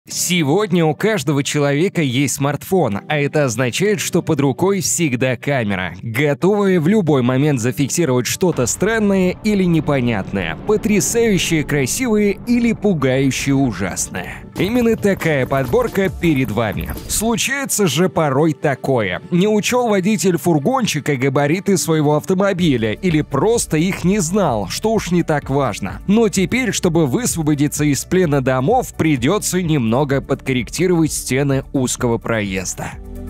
Сегодня у каждого человека есть смартфон, а это означает, что под рукой всегда камера, готовая в любой момент зафиксировать что-то странное или непонятное, потрясающее красивое или пугающее ужасное. Именно такая подборка перед вами. Случается же порой такое. Не учел водитель фургончика габариты своего автомобиля или просто их не знал, что уж не так важно. Но теперь, чтобы высвободиться из плена домов, придется немного подкорректировать стены узкого проезда.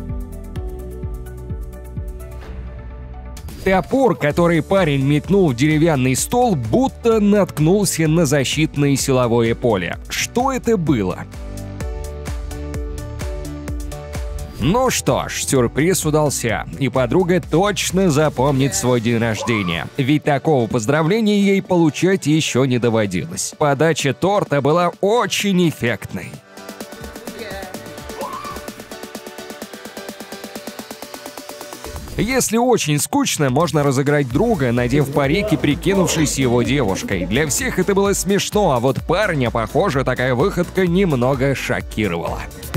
Топор, который парень метнул в деревянный стол, будто наткнулся на защитное силовое поле. Что это было? Ну что ж, сюрприз удался, и подруга точно запомнит свой день рождения, ведь такого поздравления ей получать еще не доводилось. Подача торта была очень эффектной. Если очень скучно, можно разыграть друга, надев парик и прикинувшись его девушкой. Для всех это было смешно, а вот парня, похоже, такая выходка немного шокировала.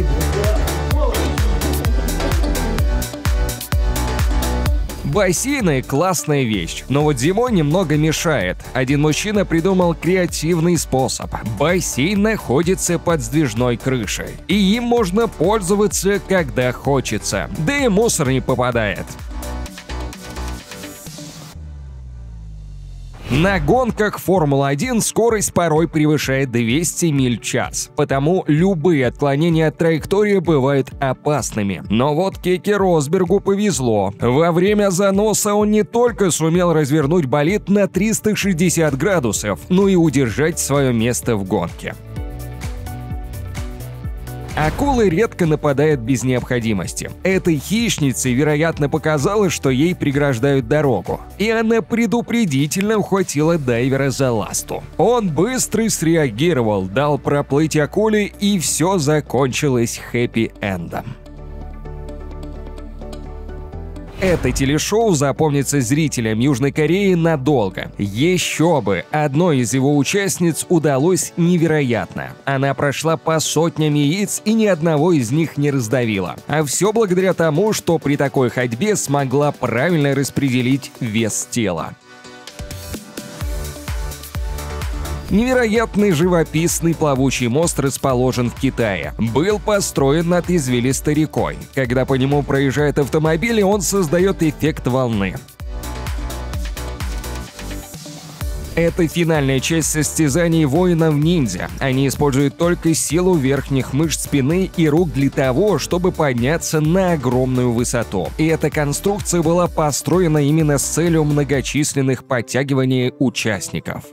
Бассейны – классная вещь, но вот зимой немного мешает. Один мужчина придумал креативный способ. Бассейн находится под сдвижной крышей, и им можно пользоваться, когда хочется, да и мусор не попадает. На гонках Формулы-1 скорость порой превышает 200 миль в час, потому любые отклонения от траектории бывают опасными. Но вот Кеке Росбергу повезло. Во время заноса он не только сумел развернуть болид на 360 градусов, но и удержать свое место в гонке. Акулы редко нападают без необходимости. Этой хищнице, вероятно, показалось, что ей преграждают дорогу, и она предупредительно ухватила дайвера за ласту. Он быстро среагировал, дал проплыть акуле, и все закончилось хэппи-эндом. Это телешоу запомнится зрителям Южной Кореи надолго. Еще бы! Одной из его участниц удалось невероятно. Она прошла по сотням яиц и ни одного из них не раздавила. А все благодаря тому, что при такой ходьбе смогла правильно распределить вес тела. Невероятный живописный плавучий мост расположен в Китае. Был построен над извилистой рекой. Когда по нему проезжают автомобили, он создает эффект волны. Это финальная часть состязаний воинов-ниндзя. Они используют только силу верхних мышц спины и рук для того, чтобы подняться на огромную высоту. И эта конструкция была построена именно с целью многочисленных подтягиваний участников.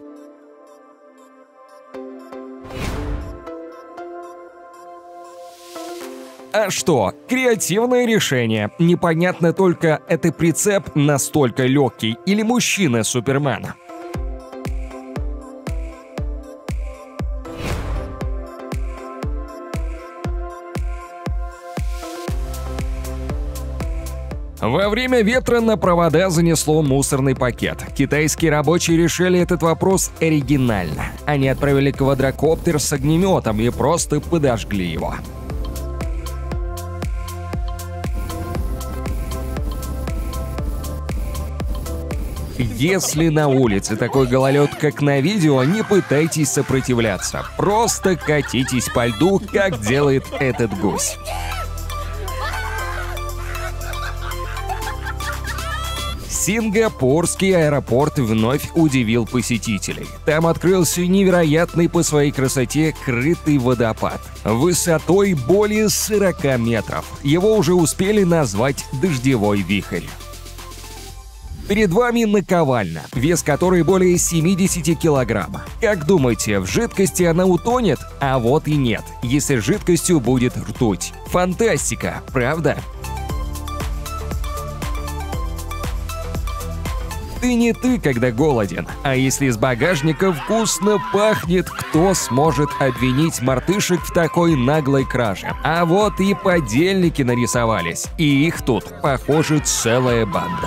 А что? Креативное решение. Непонятно только, это прицеп настолько легкий или мужчина-супермен. Во время ветра на провода занесло мусорный пакет. Китайские рабочие решили этот вопрос оригинально. Они отправили квадрокоптер с огнеметом и просто подожгли его. Если на улице такой гололед, как на видео, не пытайтесь сопротивляться. Просто катитесь по льду, как делает этот гусь. Сингапурский аэропорт вновь удивил посетителей. Там открылся невероятный по своей красоте крытый водопад. Высотой более 40 метров. Его уже успели назвать «дождевой вихрь». Перед вами наковальня, вес которой более 70 килограмм. Как думаете, в жидкости она утонет? А вот и нет, если жидкостью будет ртуть. Фантастика, правда? Ты не ты, когда голоден, а если из багажника вкусно пахнет, кто сможет обвинить мартышек в такой наглой краже? А вот и подельники нарисовались, и их тут, похоже, целая банда.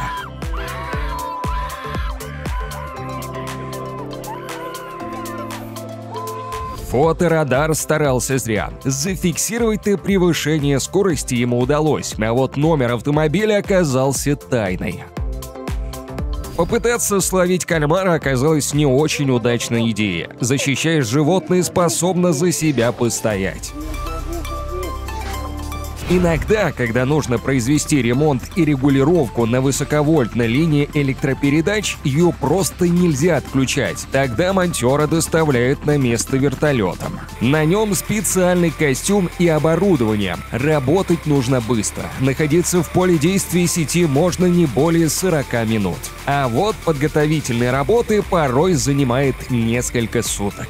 Фоторадар старался зря. Зафиксировать-то превышение скорости ему удалось, а вот номер автомобиля оказался тайной. Попытаться словить кальмара оказалась не очень удачной идеей. Защищаешь животное, способно за себя постоять. Иногда, когда нужно произвести ремонт и регулировку на высоковольтной линии электропередач, ее просто нельзя отключать. Тогда монтера доставляют на место вертолетом. На нем специальный костюм и оборудование. Работать нужно быстро. Находиться в поле действия сети можно не более 40 минут. А вот подготовительные работы порой занимает несколько суток.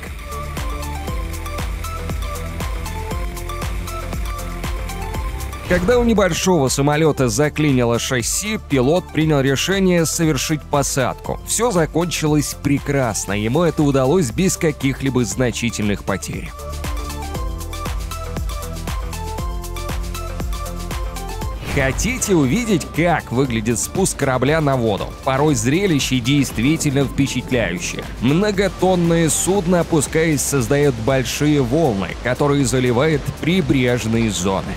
Когда у небольшого самолета заклинило шасси, пилот принял решение совершить посадку. Все закончилось прекрасно, ему это удалось без каких-либо значительных потерь. Хотите увидеть, как выглядит спуск корабля на воду? Порой зрелище действительно впечатляющее. Многотонное судно, опускаясь, создает большие волны, которые заливают прибрежные зоны.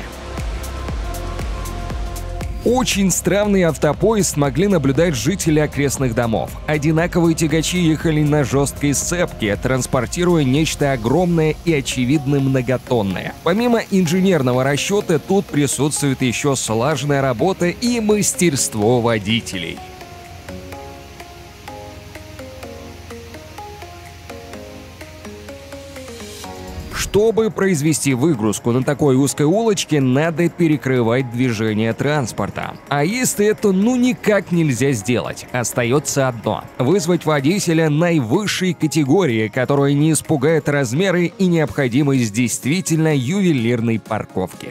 Очень странный автопоезд смогли наблюдать жители окрестных домов. Одинаковые тягачи ехали на жесткой сцепке, транспортируя нечто огромное и очевидно многотонное. Помимо инженерного расчета, тут присутствует еще слаженная работа и мастерство водителей. Чтобы произвести выгрузку на такой узкой улочке, надо перекрывать движение транспорта. А если это никак нельзя сделать, остается одно – вызвать водителя наивысшей категории, которая не испугает размеры и необходимость действительно ювелирной парковки.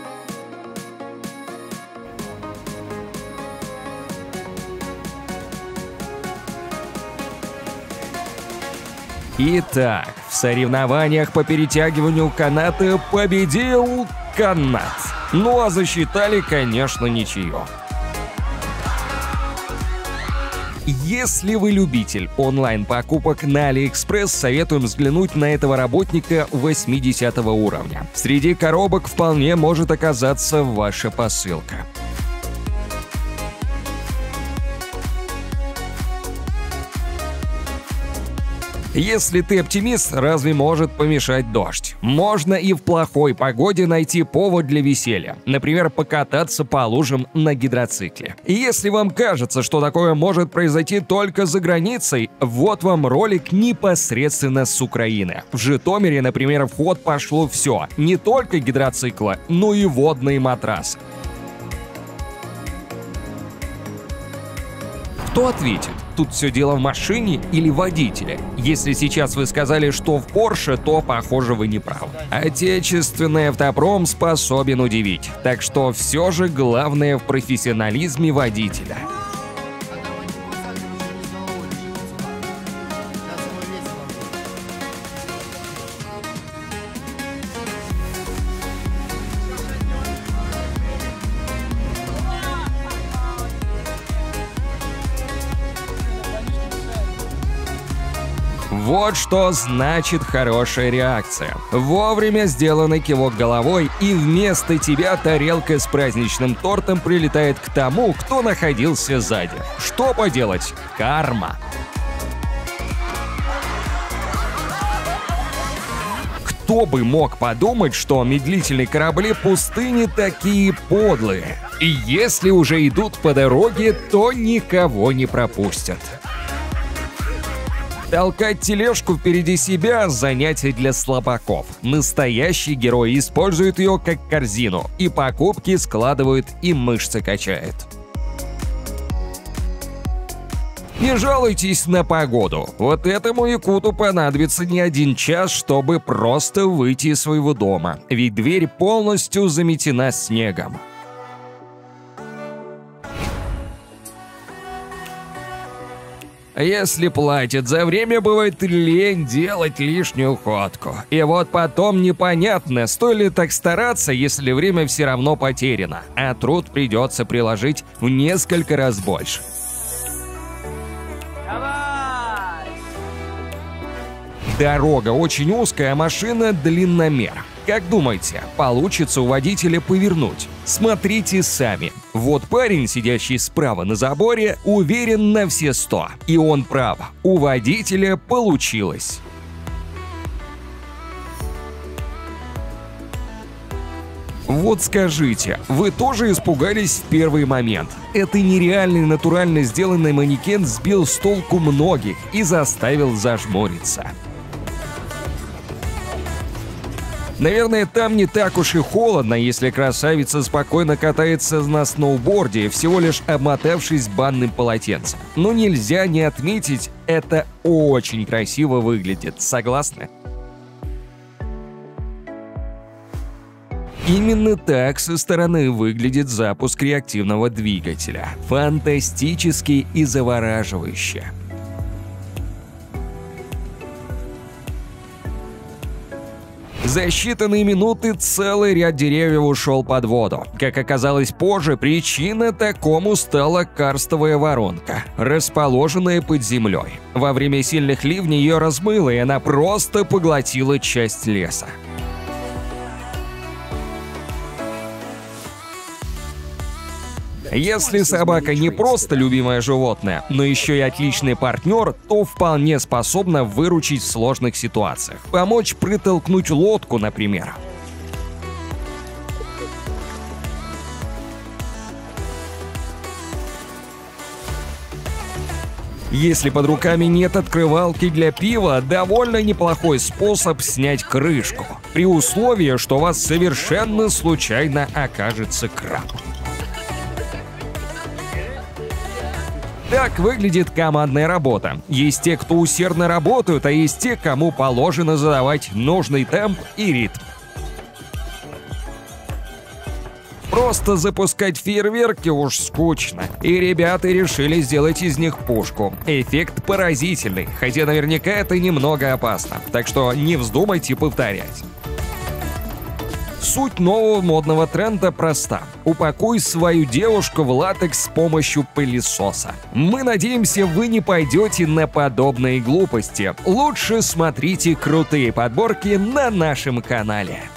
Итак, в соревнованиях по перетягиванию каната победил канат. Ну а засчитали, конечно, ничью. Если вы любитель онлайн-покупок на AliExpress, советуем взглянуть на этого работника 80 уровня. Среди коробок вполне может оказаться ваша посылка. Если ты оптимист, разве может помешать дождь? Можно и в плохой погоде найти повод для веселья. Например, покататься по лужам на гидроцикле. И если вам кажется, что такое может произойти только за границей, вот вам ролик непосредственно с Украины. В Житомире, например, в ход пошло все. Не только гидроциклы, но и водные матрасы. Кто ответит? Тут все дело в машине или водителе? Если сейчас вы сказали, что в Porsche, то, похоже, вы не правы. Отечественный автопром способен удивить. Так что все же главное в профессионализме водителя. Вот что значит хорошая реакция. Вовремя сделанный кивок головой, и вместо тебя тарелка с праздничным тортом прилетает к тому, кто находился сзади. Что поделать? Карма. Кто бы мог подумать, что медлительные корабли пустыни такие подлые. И если уже идут по дороге, то никого не пропустят. Толкать тележку впереди себя – занятие для слабаков. Настоящий герой использует ее как корзину, и покупки складывает, и мышцы качает. Не жалуйтесь на погоду. Вот этому якуту понадобится не 1 час, чтобы просто выйти из своего дома, ведь дверь полностью заметена снегом. Если платят за время, бывает лень делать лишнюю ходку. И вот потом непонятно, стоит ли так стараться, если время все равно потеряно, а труд придется приложить в несколько раз больше. Дорога очень узкая, а машина длинномер. Как думаете, получится у водителя повернуть? Смотрите сами. Вот парень, сидящий справа на заборе, уверен на все 100. И он прав. У водителя получилось. Вот скажите, вы тоже испугались в первый момент? Это нереальный натурально сделанный манекен сбил с толку многих и заставил зажмуриться. Наверное, там не так уж и холодно, если красавица спокойно катается на сноуборде, всего лишь обмотавшись банным полотенцем. Но нельзя не отметить, это очень красиво выглядит, согласны? Именно так со стороны выглядит запуск реактивного двигателя. Фантастически и завораживающе. За считанные минуты целый ряд деревьев ушел под воду. Как оказалось позже, причина такому стала карстовая воронка, расположенная под землей. Во время сильных ливней ее размыло, и она просто поглотила часть леса. Если собака не просто любимое животное, но еще и отличный партнер, то вполне способна выручить в сложных ситуациях. Помочь протолкнуть лодку, например. Если под руками нет открывалки для пива, довольно неплохой способ снять крышку, при условии, что у вас совершенно случайно окажется кран. Так выглядит командная работа. Есть те, кто усердно работают, а есть те, кому положено задавать нужный темп и ритм. Просто запускать фейерверки уж скучно. И ребята решили сделать из них пушку. Эффект поразительный, хотя наверняка это немного опасно. Так что не вздумайте повторять. Суть нового модного тренда проста. Упакуй свою девушку в латекс с помощью пылесоса. Мы надеемся, вы не пойдете на подобные глупости. Лучше смотрите крутые подборки на нашем канале.